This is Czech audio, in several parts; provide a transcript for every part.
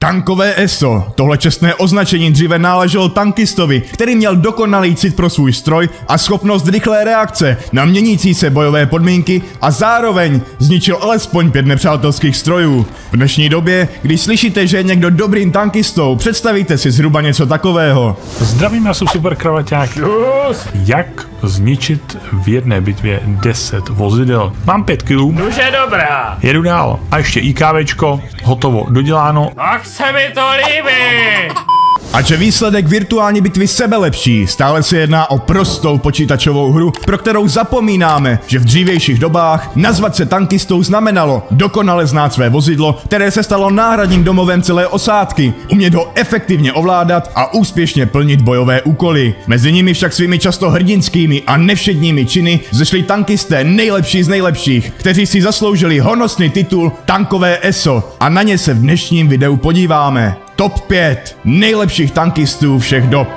Tankové ESO. Tohle čestné označení dříve náleželo tankistovi, který měl dokonalý cit pro svůj stroj a schopnost rychlé reakce na měnící se bojové podmínky a zároveň zničil alespoň 5 nepřátelských strojů. V dnešní době, když slyšíte, že je někdo dobrým tankistou, představíte si zhruba něco takového. Zdravím, já jsem Super Kravaťák. Jak zničit v jedné bitvě 10 vozidel? Mám 5 kg. Už je dobrá. Jedu dál. A ještě IKVčko, hotovo, doděláno. Tak se mi to líbí. Ač je výsledek virtuální bitvy sebelepší, stále se jedná o prostou počítačovou hru, pro kterou zapomínáme, že v dřívějších dobách nazvat se tankistou znamenalo dokonale znát své vozidlo, které se stalo náhradním domovem celé osádky, umět ho efektivně ovládat a úspěšně plnit bojové úkoly. Mezi nimi však svými často hrdinskými a nevšedními činy zešli tankisté nejlepší z nejlepších, kteří si zasloužili honosný titul Tankové ESO, a na ně se v dnešním videu podíváme. Top 5 nejlepších tankistů všech dob.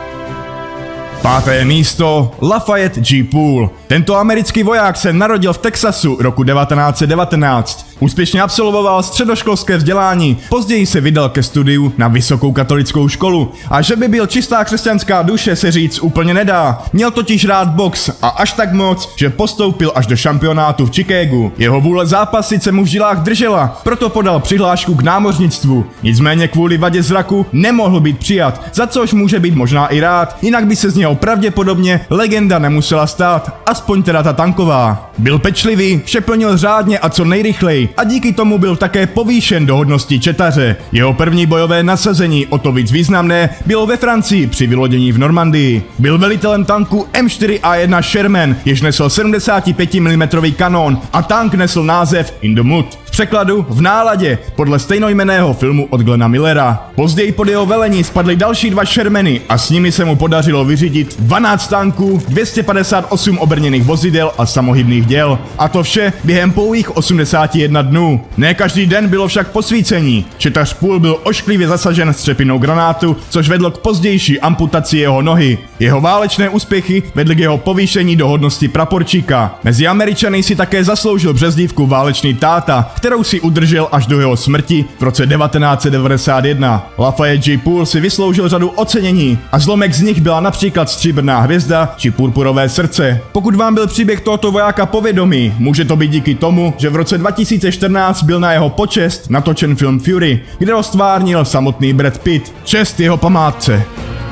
5. místo Lafayette G. Poole. Tento americký voják se narodil v Texasu roku 1919. Úspěšně absolvoval středoškolské vzdělání, později se vydal ke studiu na vysokou katolickou školu. A že by byl čistá křesťanská duše, se říct úplně nedá. Měl totiž rád box a až tak moc, že postoupil až do šampionátu v Chicagu. Jeho vůle zápasit se mu v žilách držela, proto podal přihlášku k námořnictvu. Nicméně kvůli vadě zraku nemohl být přijat, za což může být možná i rád, jinak by se z něho pravděpodobně legenda nemusela stát, aspoň teda ta tanková. Byl pečlivý, vše plnil řádně a co nejrychleji, a díky tomu byl také povýšen do hodnosti četaře. Jeho první bojové nasazení, o to víc významné, bylo ve Francii při vylodění v Normandii. Byl velitelem tanku M4A1 Sherman, jež nesl 75 mm kanón, a tank nesl název In the Mood. V překladu v náladě, podle stejnojmenného filmu od Glena Millera. Později pod jeho velení spadly další 2 Shermany a s nimi se mu podařilo vyřídit 12 tanků, 258 obrněných vozidel a samohybných děl. A to vše během pouhých 81 dnů. Ne každý den bylo však posvícení. Četař Poole byl ošklivě zasažen střepinou granátu, což vedlo k pozdější amputaci jeho nohy. Jeho válečné úspěchy vedly k jeho povýšení do hodnosti praporčíka. Mezi Američany si také zasloužil přezdívku válečný táta, kterou si udržel až do jeho smrti v roce 1991. Lafayette G. Poole si vysloužil řadu ocenění a zlomek z nich byla například stříbrná hvězda či purpurové srdce. Pokud vám byl příběh tohoto vojáka povědomý, může to být díky tomu, že v roce 2014 byl na jeho počest natočen film Fury, kde ho stvárnil samotný Brad Pitt. Čest jeho památce.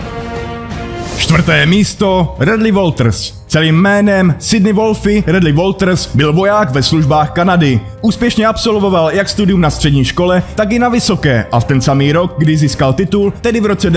4. místo Radley Walters. Celým jménem Sidney Wolfe Radley Walters byl voják ve službách Kanady. Úspěšně absolvoval jak studium na střední škole, tak i na vysoké a v ten samý rok, kdy získal titul, tedy v roce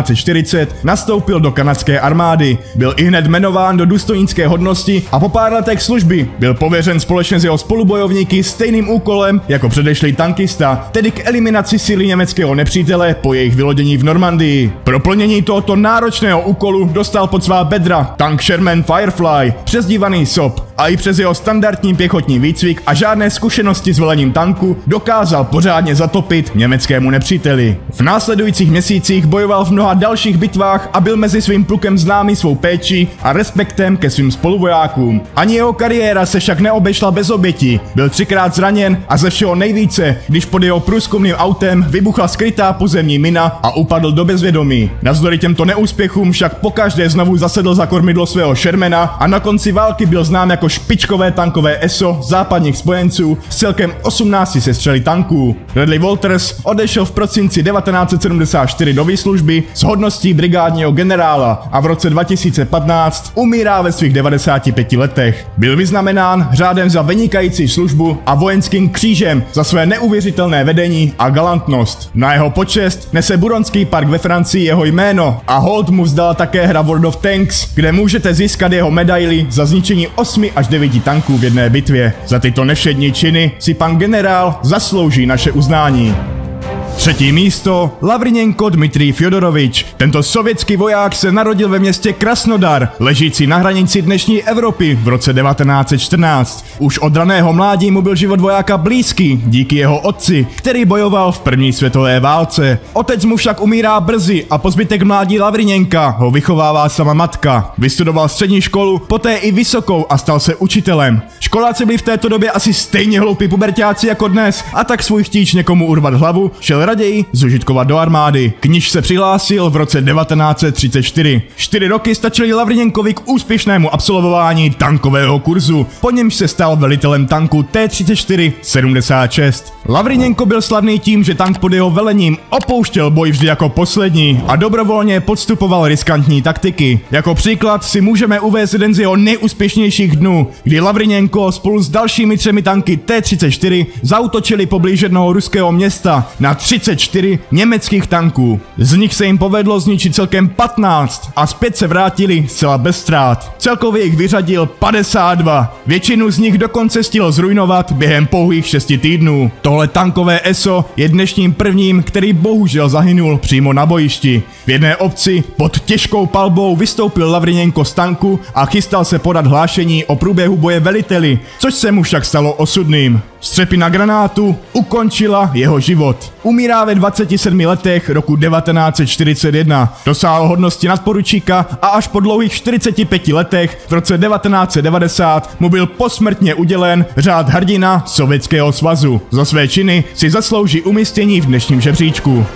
1940, nastoupil do kanadské armády. Byl ihned jmenován do důstojnické hodnosti a po pár letech služby byl pověřen společně s jeho spolubojovníky stejným úkolem jako předešlý tankista, tedy k eliminaci síly německého nepřítele po jejich vylodění v Normandii. Pro plnění tohoto náročného úkolu dostal pod svá bedra tank Sherman Firefly, přezdívaný SOP, a i přes jeho standardní pěchotní výcvik a žádné zkušenosti s velením tanku dokázal pořádně zatopit německému nepříteli. V následujících měsících bojoval v mnoha dalších bitvách a byl mezi svým plukem známý svou péčí a respektem ke svým spoluvojákům. Ani jeho kariéra se však neobešla bez obětí. Byl 3krát zraněn a ze všeho nejvíce, když pod jeho průzkumným autem vybuchla skrytá pozemní mina a upadl do bezvědomí. Navzdory těmto neúspěchům však pokaždé znovu zasedl za kormidlo svého Shermana a na konci války byl znám jako špičkové tankové ESO západních spojenců s celkem 18 sestřely tanků. Radley Walters odešel v prosinci 1974 do výslužby s hodností brigádního generála a v roce 2015 umírá ve svých 95 letech. Byl vyznamenán řádem za vynikající službu a vojenským křížem za své neuvěřitelné vedení a galantnost. Na jeho počest nese Buronský park ve Francii jeho jméno a hold mu vzdala také hra World of Tanks, kde můžete získat jeho medaili za zničení 8 až 9 tanků v jedné bitvě. Za tyto nevšední činy si pan generál zaslouží naše uznání. 3. místo Lavrinenko Dmitrij Fjodorovič. Tento sovětský voják se narodil ve městě Krasnodar, ležící na hranici dnešní Evropy v roce 1914. Už od raného mládí mu byl život vojáka blízký díky jeho otci, který bojoval v první světové válce. Otec mu však umírá brzy a po zbytek mládí Lavrinenka ho vychovává sama matka. Vystudoval střední školu, poté i vysokou a stal se učitelem. Školáci byli v této době asi stejně hloupí puberťáci jako dnes, a tak svůj chtíč někomu urvat hlavu šel raději zužitkovat do armády, k níž se přihlásil v roce 1934. 4 roky stačily Lavriněnkovi k úspěšnému absolvování tankového kurzu, po němž se stal velitelem tanku T-34-76. Lavriněnko byl slavný tím, že tank pod jeho velením opouštěl boj vždy jako poslední a dobrovolně podstupoval riskantní taktiky. Jako příklad si můžeme uvést jeden z jeho nejúspěšnějších dnů, kdy Lavriněnko spolu s dalšími 3 tanky T-34 zaútočili poblíž jednoho ruského města na 34 německých tanků. Z nich se jim povedlo zničit celkem 15 a zpět se vrátili zcela bez ztrát. Celkově jich vyřadil 52. Většinu z nich dokonce stihl zrujnovat během pouhých 6 týdnů. Tohle tankové ESO je dnešním prvním, který bohužel zahynul přímo na bojišti. V jedné obci pod těžkou palbou vystoupil Lavriněnko z tanku a chystal se podat hlášení o průběhu boje veliteli, což se mu však stalo osudným. Střepina granátu ukončila jeho život. Umírá ve 27 letech roku 1941. Dosáhl hodnosti nadporučíka a až po dlouhých 45 letech v roce 1990 mu byl posmrtně udělen řád hrdina Sovětského svazu. Za své činy si zaslouží umístění v dnešním žebříčku.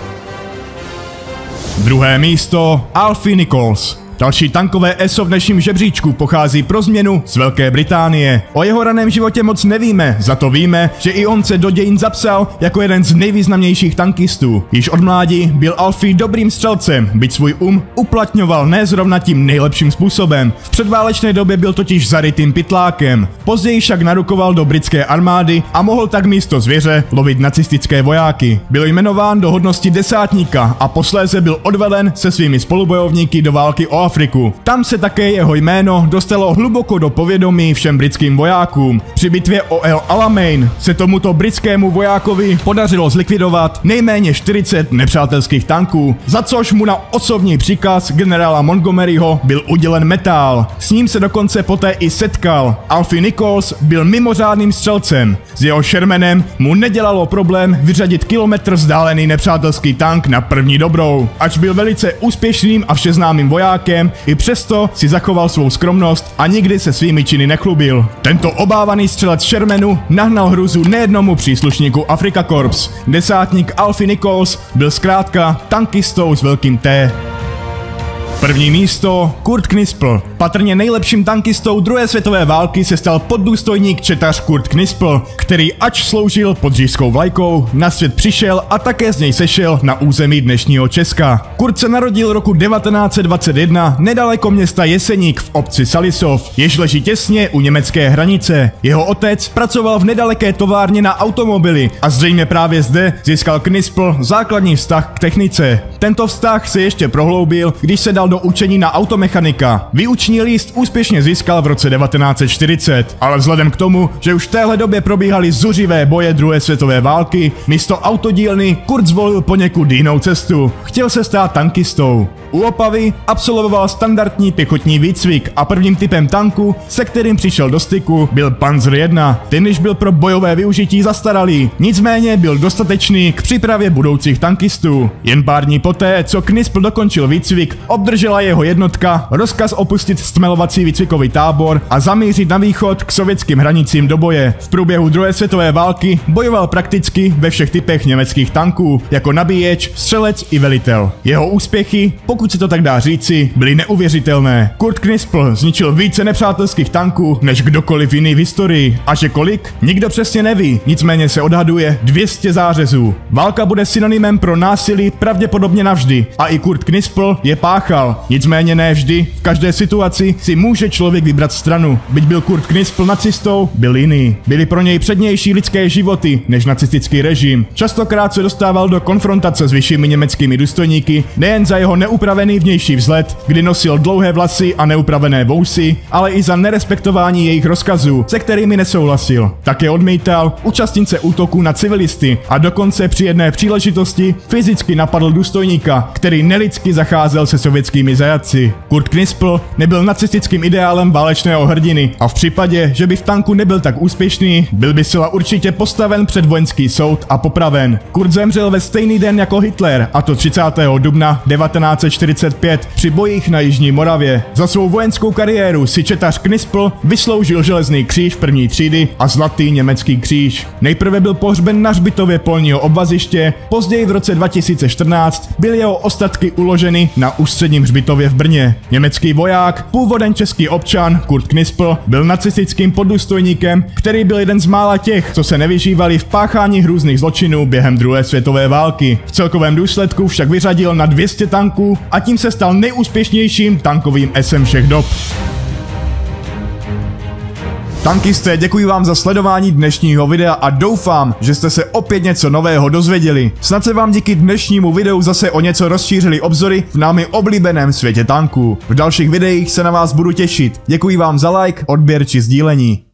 Druhé místo Alfie Nichols. Další tankové ESO v dnešním žebříčku pochází pro změnu z Velké Británie. O jeho raném životě moc nevíme, za to víme, že i on se do dějin zapsal jako jeden z nejvýznamnějších tankistů. Již od mládí byl Alfie dobrým střelcem, byť svůj uplatňoval ne zrovna tím nejlepším způsobem. V předválečné době byl totiž zarytým pytlákem. Později však narukoval do britské armády a mohl tak místo zvěře lovit nacistické vojáky. Byl jmenován do hodnosti desátníka a posléze byl odvelen se svými spolubojovníky do války o Afriku. Tam se také jeho jméno dostalo hluboko do povědomí všem britským vojákům. Při bitvě o El Alamein se tomuto britskému vojákovi podařilo zlikvidovat nejméně 40 nepřátelských tanků, za což mu na osobní příkaz generála Montgomeryho byl udělen metál. S ním se dokonce poté i setkal. Alfie Nichols byl mimořádným střelcem. S jeho Shermanem mu nedělalo problém vyřadit kilometr vzdálený nepřátelský tank na první dobrou. Ač byl velice úspěšným a všeznámým vojákem, i přesto si zachoval svou skromnost a nikdy se svými činy nechlubil. Tento obávaný střelec Shermanu nahnal hruzu nejednomu příslušníku Afrika Korps. Desátník Alfie Nichols byl zkrátka tankistou s velkým T. První místo Kurt Knispel. Patrně nejlepším tankistou druhé světové války se stal poddůstojník četař Kurt Knispel, který ač sloužil pod říšskou vlajkou, na svět přišel a také z něj sešel na území dnešního Česka. Kurt se narodil roku 1921 nedaleko města Jeseník v obci Salisov, jež leží těsně u německé hranice. Jeho otec pracoval v nedaleké továrně na automobily a zřejmě právě zde získal Knispel základní vztah k technice. Tento vztah se ještě prohloubil, když se dal do učení na automechanika. Výuční líst úspěšně získal v roce 1940, ale vzhledem k tomu, že už v téhle době probíhaly zuřivé boje druhé světové války, místo autodílny Kurt zvolil poněkud jinou cestu. Chtěl se stát tankistou. U Opavy absolvoval standardní pěchotní výcvik a prvním typem tanku, se kterým přišel do styku, byl Panzer 1. Ten již byl pro bojové využití zastaralý, nicméně byl dostatečný k přípravě budoucích tankistů. Jen pár dní poté, co Knispel dokončil výcvik, obdržela jeho jednotka rozkaz opustit stmelovací výcvikový tábor a zamířit na východ k sovětským hranicím do boje. V průběhu druhé světové války bojoval prakticky ve všech typech německých tanků, jako nabíječ, střelec i velitel. Jeho úspěchy, pokud se to tak dá říci, byly neuvěřitelné. Kurt Knispel zničil více nepřátelských tanků než kdokoliv jiný v historii. A že kolik? Nikdo přesně neví, nicméně se odhaduje 200 zářezů. Válka bude synonymem pro násilí pravděpodobně navždy a i Kurt Knispel je páchal. Nicméně ne vždy, v každé situaci si může člověk vybrat stranu. Byť byl Kurt Knispel nacistou, byl jiný. Byly pro něj přednější lidské životy než nacistický režim. Častokrát se dostával do konfrontace s vyššími německými důstojníky, nejen za jeho neupravený vnější vzhled, kdy nosil dlouhé vlasy a neupravené vousy, ale i za nerespektování jejich rozkazů, se kterými nesouhlasil. Také odmítal účastnit se útoků na civilisty a dokonce při jedné příležitosti fyzicky napadl důstojníka důstojníka, který nelidsky zacházel se sovětskými zajatci. Kurt Knispl nebyl nacistickým ideálem válečného hrdiny a v případě, že by v tanku nebyl tak úspěšný, byl by zcela určitě postaven před vojenský soud a popraven. Kurt zemřel ve stejný den jako Hitler, a to 30. dubna 1945 při bojích na Jižní Moravě. Za svou vojenskou kariéru si četař Knispl vysloužil železný kříž první třídy a zlatý německý kříž. Nejprve byl pohřben na hřbitově polního obvaziště, později v roce 2014 byly jeho ostatky uloženy na ústředním hřbitově v Brně. Německý voják, původem český občan Kurt Knispl, byl nacistickým poddůstojníkem, který byl jeden z mála těch, co se nevyžívali v páchání hrůzných zločinů během druhé světové války. V celkovém důsledku však vyřadil na 200 tanků a tím se stal nejúspěšnějším tankovým esem všech dob. Tankisté, děkuji vám za sledování dnešního videa a doufám, že jste se opět něco nového dozvěděli. Snad se vám díky dnešnímu videu zase o něco rozšířily obzory v námi oblíbeném světě tanků. V dalších videích se na vás budu těšit. Děkuji vám za like, odběr či sdílení.